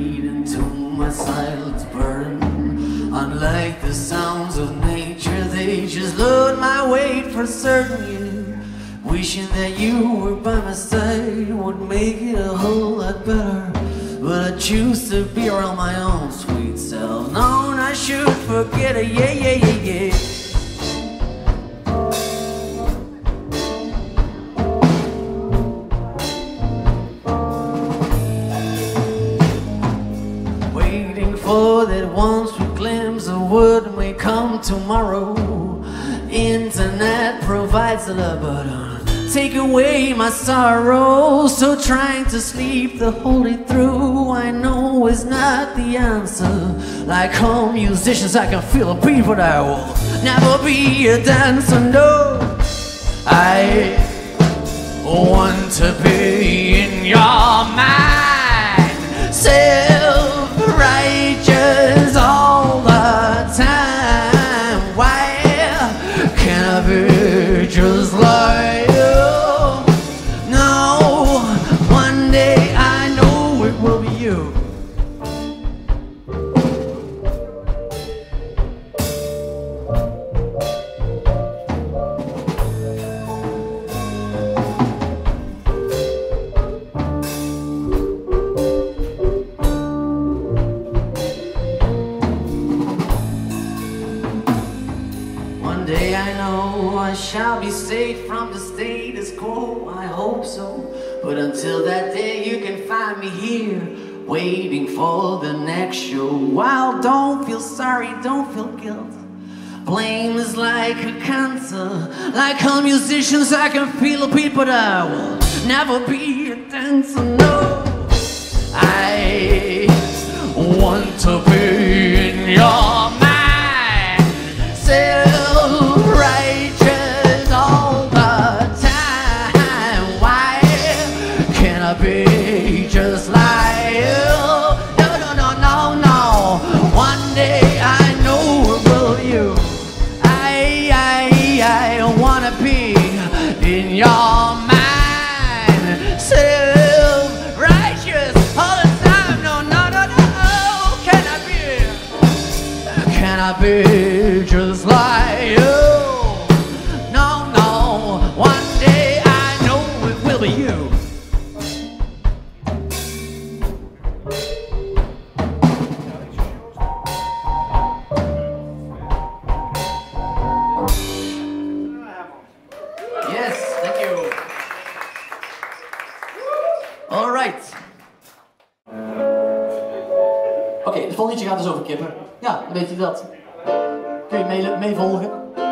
fade into my silent burden. Unlike the sounds of nature, they just load my weight for certain. Yeah. Wishing that you were by my side would make it a whole lot better. But I choose to be around my own sweet self. Known I should forget it, yeah, yeah, yeah, yeah. Waiting for that one sweet glimpse of what may come tomorrow. Internet provides a love, but take away my sorrow. So trying to sleep the whole day through, I know it's not the answer. Like all musicians, I can feel a beat, but I will never be a dancer. No, I want to be in your mind, self-righteous all the time. Why can't I be just like you? No, one day I know it will be you. One day I know I shall be saved from the status quo. I hope so. But until that day, you can find me here, waiting for the next show. Well, don't feel sorry, don't feel guilt. Blame is like a cancer. Like all musicians, I can feel a beat, but I will never be a dancer. No, I want to be in your mind, self-righteous all the time. Why can't I be just like you? No, no, no, no, no. One day I know it will be you. I wanna be in your mind, self-righteous all the time. No, no, no, no. Can I be just like you? No, no. One day I know it will be you. Yes, thank you. All right. Oké, het volgende liedje gaat dus over kippen. Ja, dan weet je dat. Kun je meevolgen?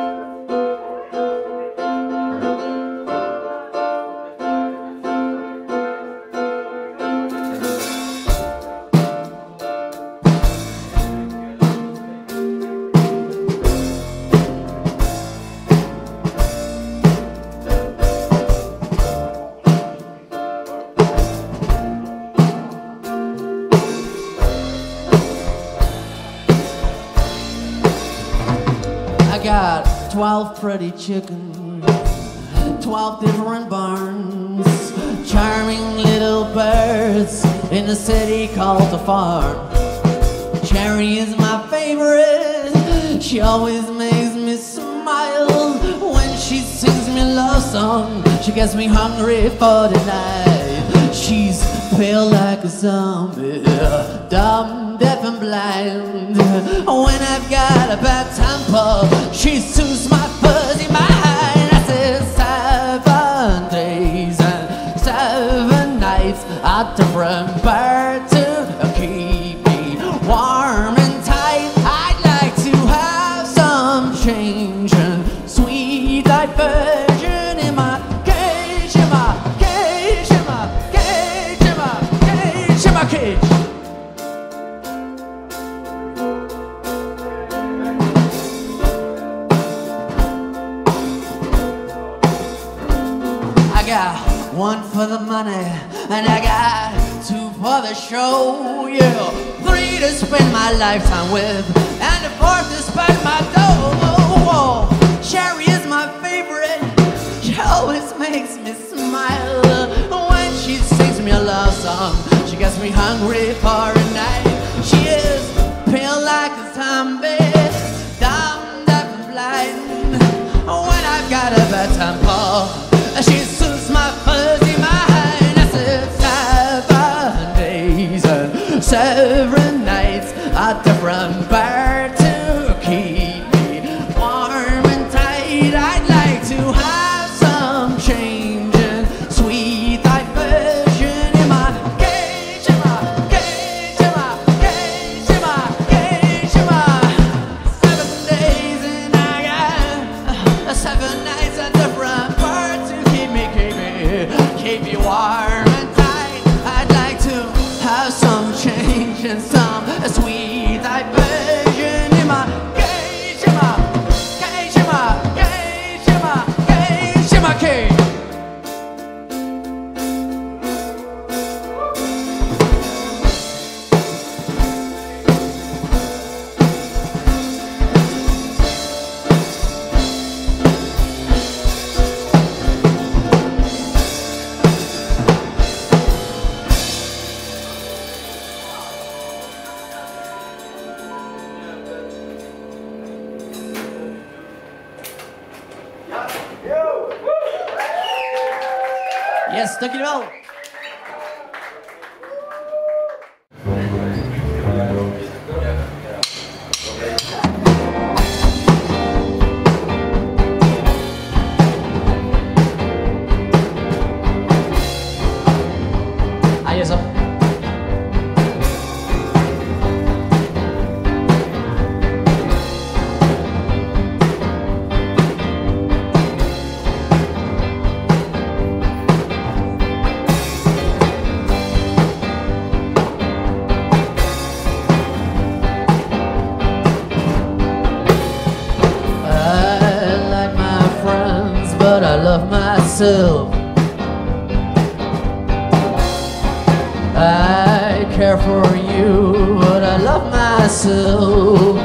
I got 12 pretty chickens, 12 different barns, charming little birds in a city called the farm. Cherry is my favorite, she always makes me smile. When she sings me a love song, she gets me hungry for the night. She's pale like a zombie, dumb, deaf and blind. When I've got a bad temper, she soothes my fuzzy mind. I said 7 days and 7 nights at the front bar to keep me warm and tight. I'd like to have some change and sweet diversion in my cage, in my cage, in my cage, in my cage, in my cage. I got 1 for the money, and I got 2 for the show, yeah. 3 to spend my lifetime with, and the 4th to spend my dough. Cherry is my favorite, she always makes me smile. When she sings me a love song, she gets me hungry for a night. got a bad temper. She suits my fuzzy mind. I said 7 days and 7 nights, a different bird to keep me warm and tight. I'd like to have some change and sweet diversion in my cage, in my cage, in my cage, in my cage, in my 7 days and I got 7 nights, a different bird to keep me warm and tight. I'd like to have some change and some sweet diversion in my cage, in my cage, in my cage, in my cage, in my cage. Yes, dankjewel. Ah, yes, up. But I love myself. I care for you, but I love myself.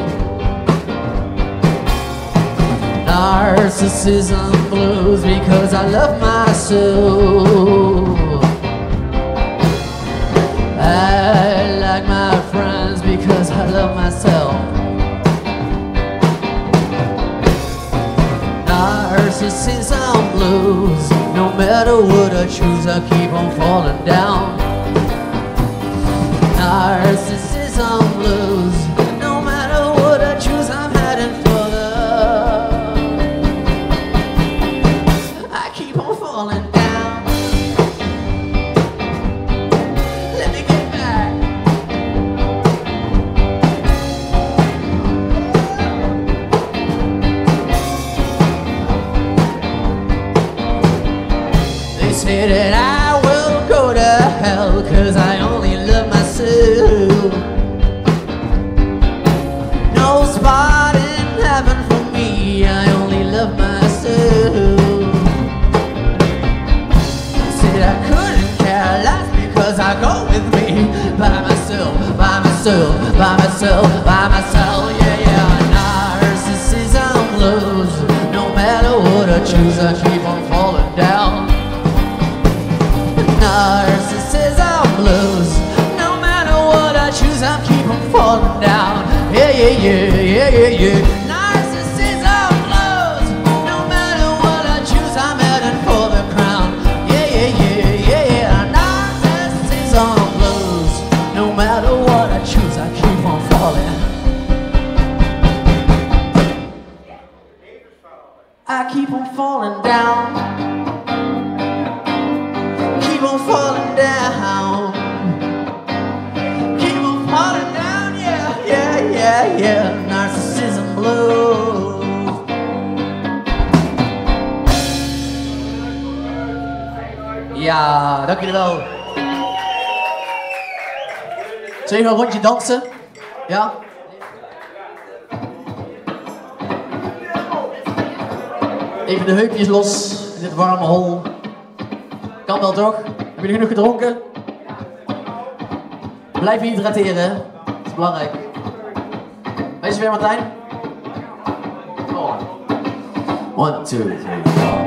Narcissism blues because I love myself. I like my friends because I love myself. Narcissism blues, no matter what I choose, I keep on falling down. Narcissism blues, no matter what I choose, I'm heading for the. I keep on falling down. Let me get back. They say that I will go to hell 'cause I only love myself. No spot in heaven for me, I only love myself. Said I couldn't care less because I go with me by myself, by myself, by myself, by myself, yeah, yeah. Narcissism blues, no matter what I choose, I keep on falling down. Narcissism blues, no matter what I choose, I keep on falling down. Yeah, yeah, yeah, yeah, yeah, yeah. Narcissism blues, no matter what I choose, I'm heading for the crown. Yeah, yeah, yeah, yeah, yeah. Narcissism blues, no matter what I choose, I keep on falling. I keep on falling down. Keep on falling down. Keep on falling down, yeah, yeah, yeah, yeah. Narcissism blues. Ja, dank jullie wel. Zullen we een rondje dansen? Ja? Even de heupjes los in dit warme hol. Kan wel toch? Hebben jullie genoeg gedronken? Blijf hydrateren, dat is belangrijk. Wees je weer, Martijn? Oh. 1, 2, 3, 4.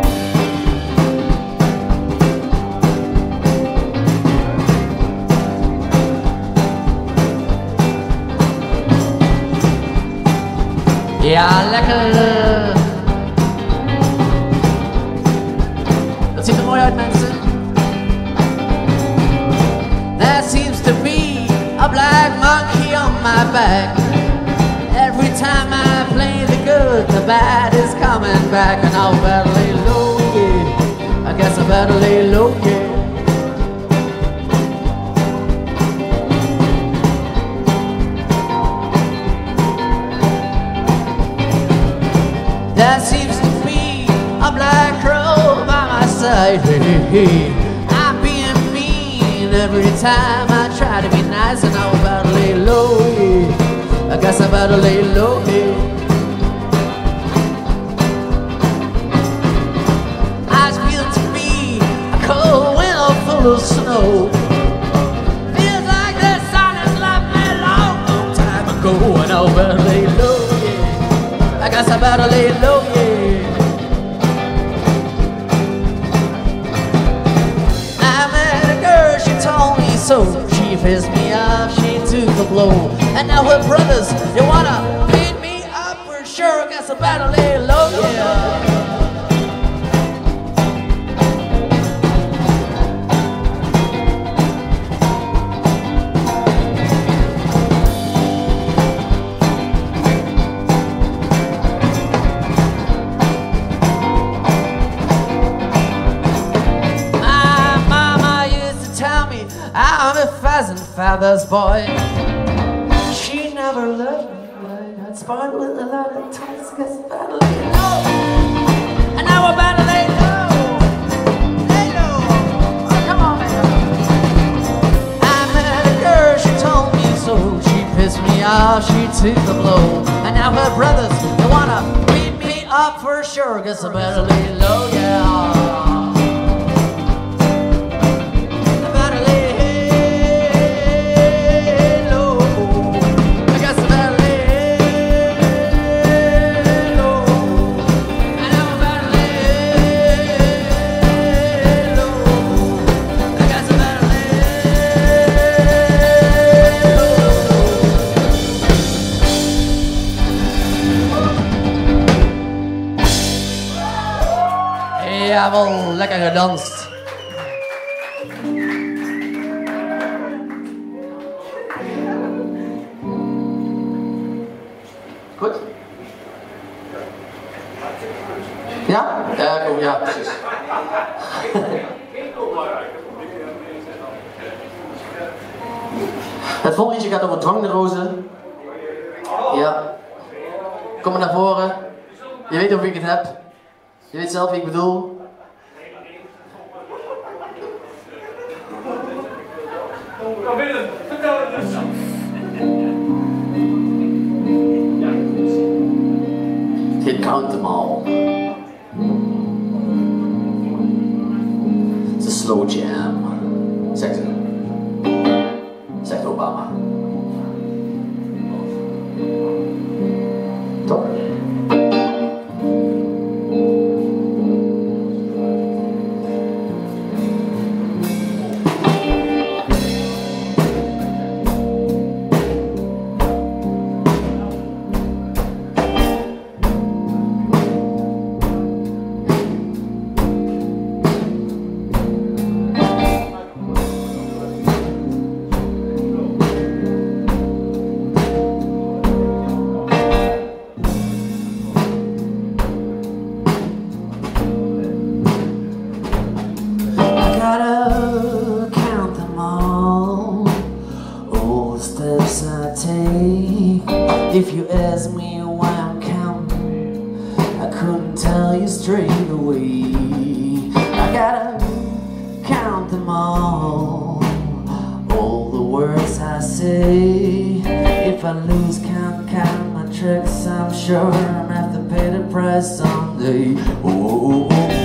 Ja, lekker. black monkey on my back. Every time I play the good, the bad is coming back. And I better lay low, yeah. I guess I better lay low, yeah. There seems to be a black crow by my side. I'm being mean every time I try to be nice. And I better lay low, yeah. I guess I better lay low, yeah. I feel to be a cold winter full of snow. Feels like the sun has left me a long, long time ago. And I better lay low, yeah. I guess I better lay low, yeah. I met a girl, she told me so. She pissed me off, she took the blow. And now her brothers, they wanna beat me up for sure. I guess I better lay low, yeah. My mama used to tell me I'm a pheasant feathers boy. She never loved me, but I got spoiled with a lot of times. I guess I better lay low. And now I better lay low. Lay low. Oh, come on, man. I met a girl, she told me so. She pissed me off, she took the blow. And now her brothers, they wanna beat me up for sure. Guess I better lay low, yeah. Ja, wel lekker gedanst. Goed? Ja? Ja, precies. Het volgende liedje gaat over dwangneurose. Ja. Kom maar naar voren. Je weet over wie ik het heb. Je weet zelf wie ik bedoel. Willem, vertel het eens. Je count them all. It's a slow jam. Zegt ze. Zegt Obama. Toch? If you ask me why I'm counting, I couldn't tell you straight away. I gotta count them all the words I say. If I lose count my tricks, I'm sure I'm gonna have to pay the price someday. Oh, oh, oh.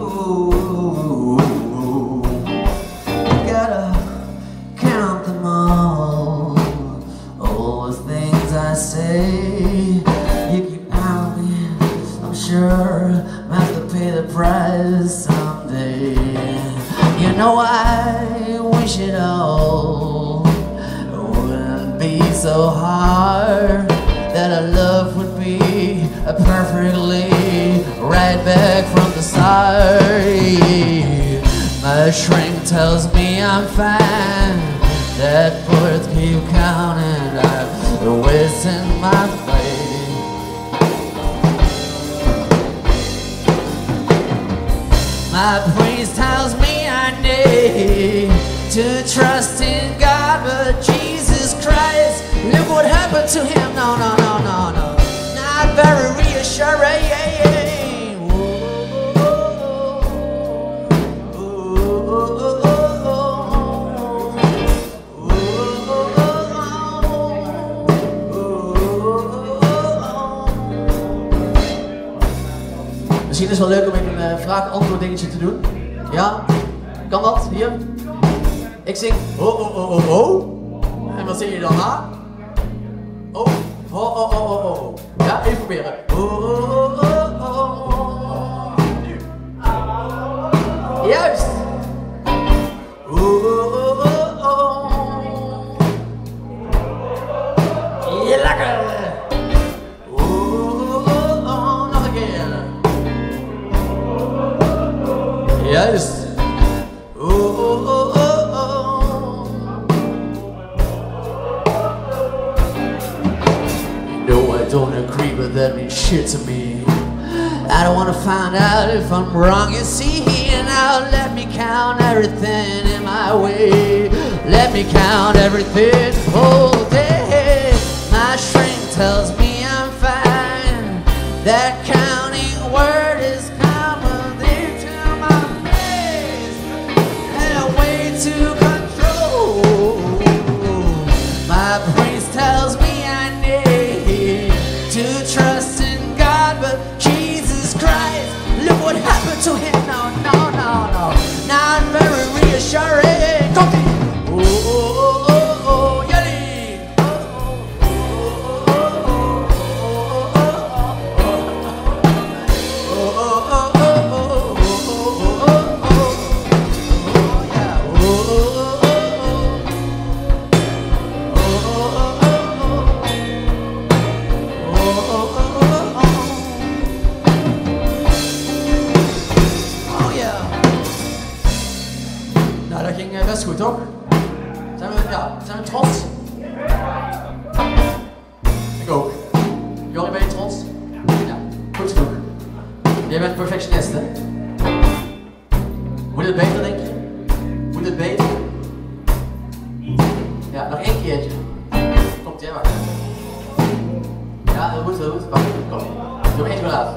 Gotta count them all. have to pay the price someday. You know I wish it all wouldn't be so hard, that our love would be perfectly right back from the start. My shrink tells me I'm fine, that birds keep counting, I'm wasting my faith. My priest tells me I need to trust in God, but Jesus Christ, look what happened to him. No, no, no, no, no, not very reassuring. Misschien is het wel leuk om even een vraag-antwoord dingetje te doen. Ja? Kan dat? Hier? Ik zing oh oh oh oh oh. En wat zing je dan na? Oh oh oh oh oh oh. Ja, even proberen. Oh oh oh oh oh. Juist! Oh oh oh oh. Ja, lekker! Juist. Oh, oh, oh, oh, oh. No, I don't agree, but that means shit to me. I don't want to find out if I'm wrong, you see. Now let me count everything in my way. Let me count everything all day. My shrink tells me I'm fine. That counting word is to control. My priest tells me I need to trust in God, but Jesus Christ, look what happened to him. No, no, no, no, not very reassuring. Come on. Oh, oh, oh, oh, yelly. Oh, oh, oh, oh, oh, oh, oh, oh, best goed, toch? Zijn we trots? Ik ook. Jorrie, ben je trots? Ja, goed genoeg. Jij bent perfectionist, hè? Moet het beter, denk je? Moet het beter? Ja, nog één keertje. Komt ie, wacht. Ja, heel goed, heel goed. Wacht, kom. Doe één keer laten.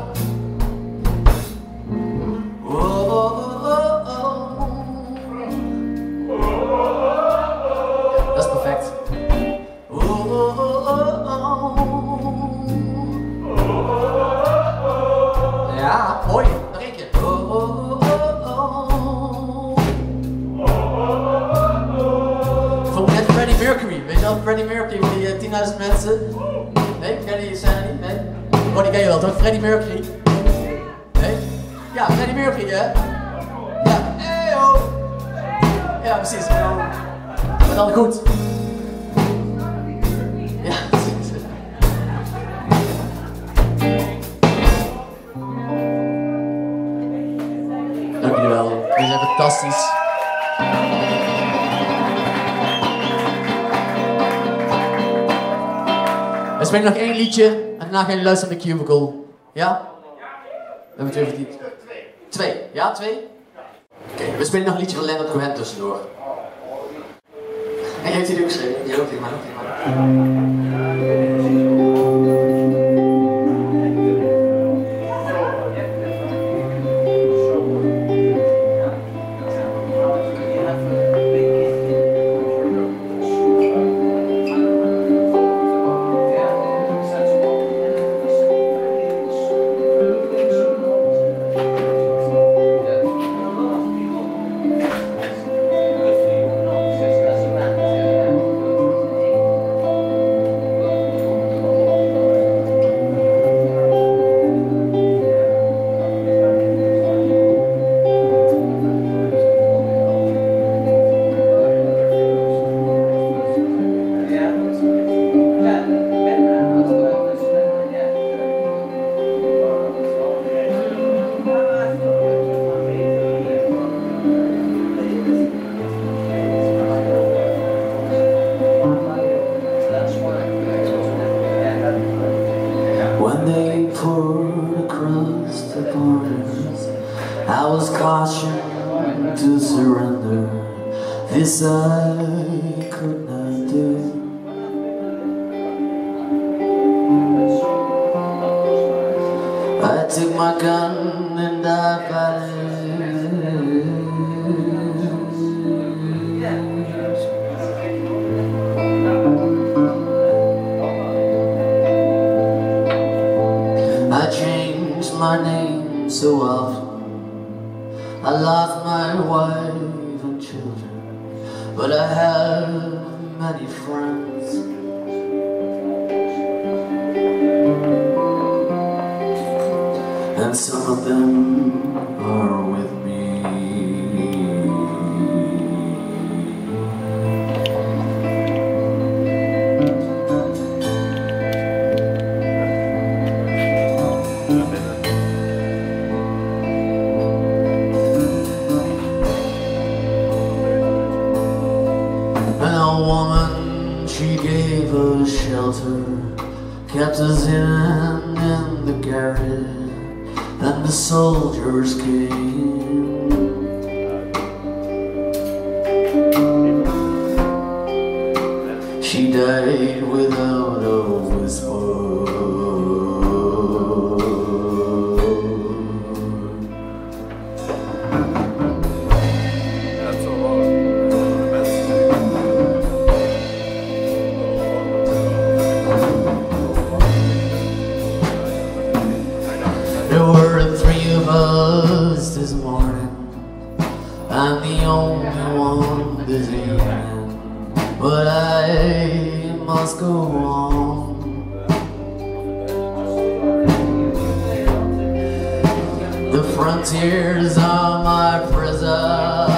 Oh, oh, oh, oh. Dat is perfect. Ja, mooi. Nog één keer. Bijvoorbeeld net Freddie Mercury. Weet je wel, Freddie Mercury met die 10.000 mensen. Nee, ken je die scène niet? Nee? Oh, die ken je wel toch? Freddie Mercury. Nee? Ja, Freddie Mercury, hè? Ja, hey ho. Ja, precies. Maar dan goed. Ja, precies. Dank jullie wel. Jullie zijn fantastisch. We spelen nog één liedje en daarna gaan jullie luisteren naar de Cubicle. Ja? We hebben 2 verdiend. 2. Ja, 2? Oké, we spelen nog een liedje van Leonard Cohen tussendoor. En jij hebt die ook geschreven? Ja, ook tegen mij, ook tegen mij. the corners. I was cautioned to surrender. This I could not do. I took my gun and I fired. I changed my name so often. I lost my wife and children, but I have many friends. And some of them are with me. And a woman, she gave us shelter, kept us in the garret. And the soldiers came. She died without a whisper. That's a lot. There were 3 of us this morning. I'm the only one this evening, but I must go on. The frontiers are my prison.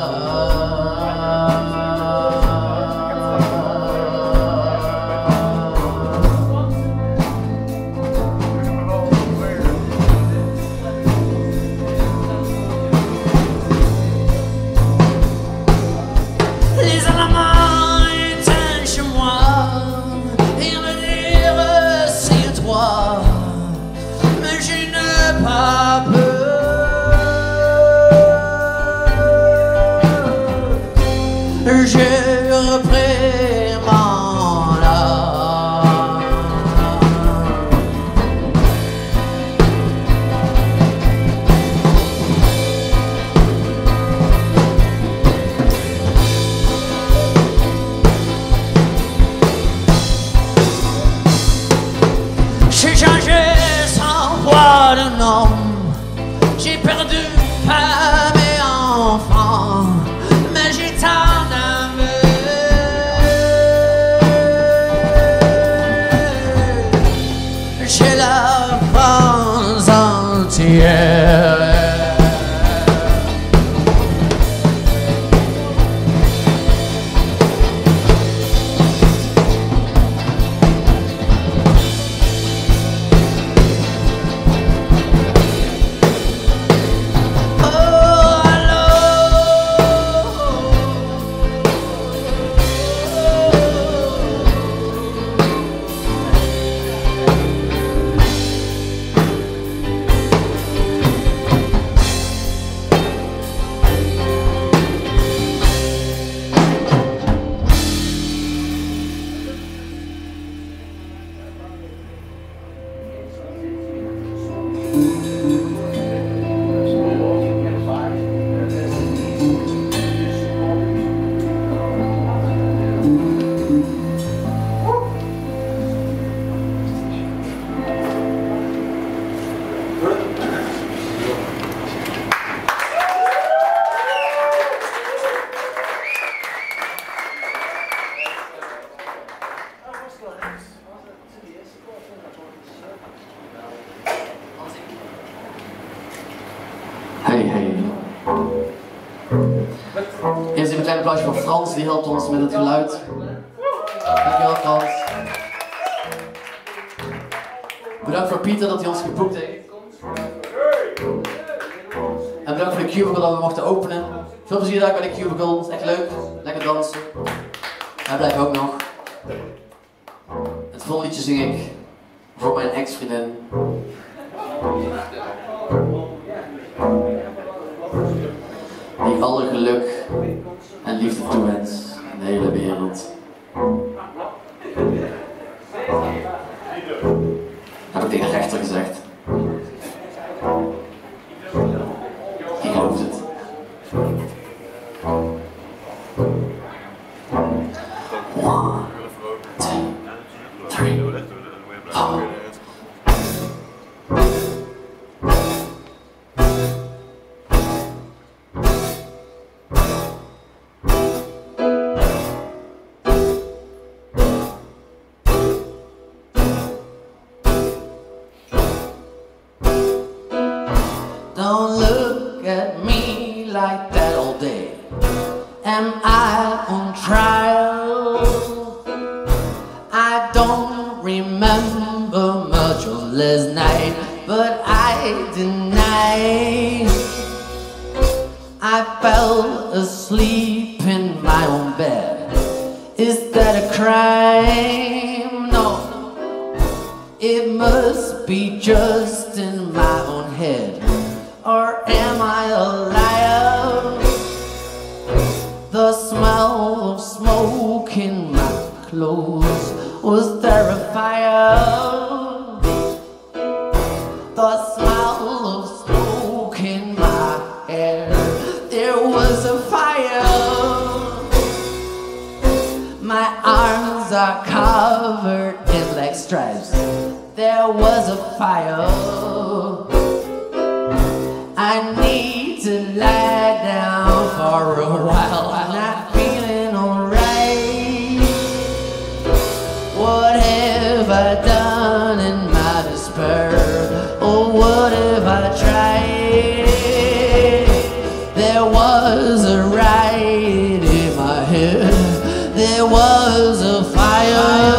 J'ai repris mon âme. J'ai changé sans foi de nom. J'ai perdu femme et enfant, mais j'ai tant aimé. J'ai la France entière. Hey. Eerst even een klein applausje voor Frans, die helpt ons met het geluid. Dankjewel Frans. Bedankt voor Pieter dat hij ons geboekt heeft. En bedankt voor de cubicle dat we mochten openen. Veel plezier daar bij de cubicle, het is echt leuk. Lekker dansen. En blijf ook nog. Het volgende liedje zing ik voor mijn ex-vriendin. liefde toewens in de hele wereld. Heb ik tegen de rechter gezegd. Die gelooft het. One, two, three, four. Don't look at me like that all day. Am I on trial? I don't remember much of last night, but I deny. I fell asleep in my own bed. Is that a crime? No. It must be just in my own head. Or am I a liar? The smell of smoke in my clothes. Was there a fire? The smell of smoke in my hair. There was a fire. My arms are covered in black stripes. There was a fire. I need to lie down for a while. I'm not feeling alright. What have I done in my despair? Oh, what have I tried? There was a riot in my head. There was a fire.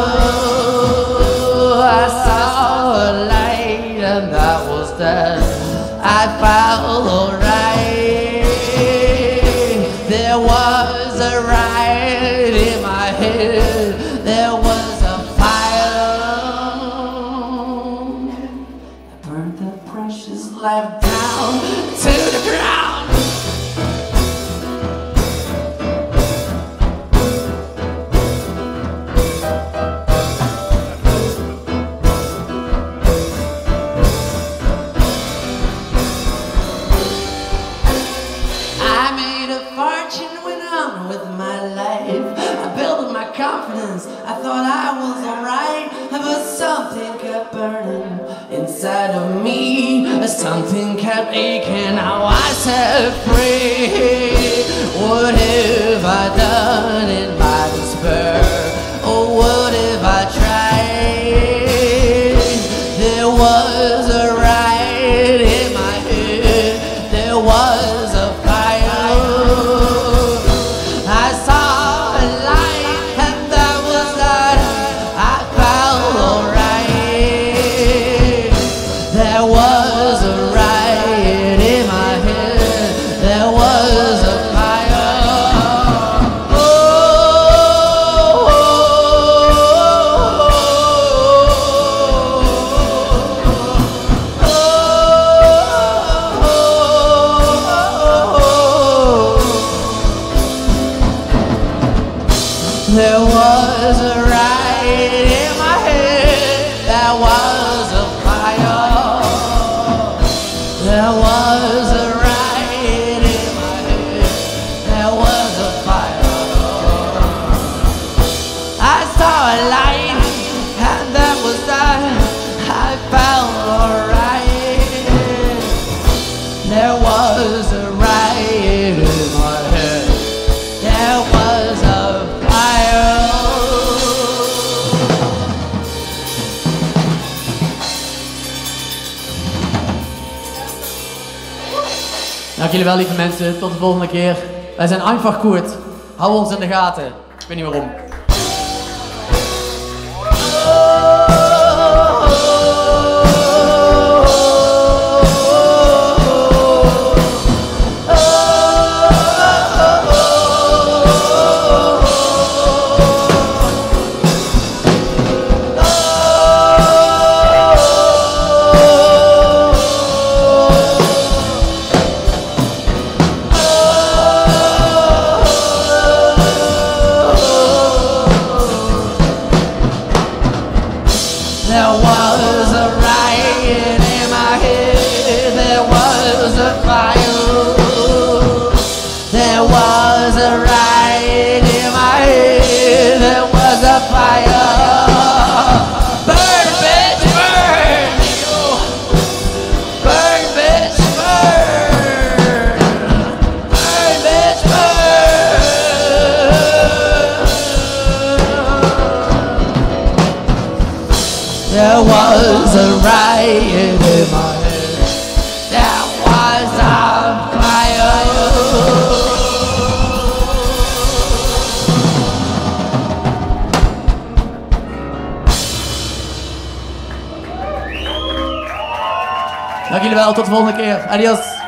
I saw a light and that was that. I felt alright. There was a riot in my head. There was a fire. I burned that precious life down to the ground. Confidence, I thought I was alright, but something kept burning inside of me. Something kept aching. Now I set free. What have I done in my despair? Oh, what have I tried? There was a riot in my head. There was a fire. I saw there was a riot in my head. There was a fire. There was a riot in my head. There was a fire. I saw a light, and that was that. I felt alright. There was a riot in my head. There was a Dank jullie wel, lieve mensen. Tot de volgende keer. Wij zijn einfach goed. Hou ons in de gaten. Ik weet niet waarom. fire. There was a riot in my head. There was a fire. Burn, bitch, burn. Burn, bitch, burn. Burn, bitch, burn. There was a riot in my head. There was a fire. Dank jullie wel, tot de volgende keer. Adios.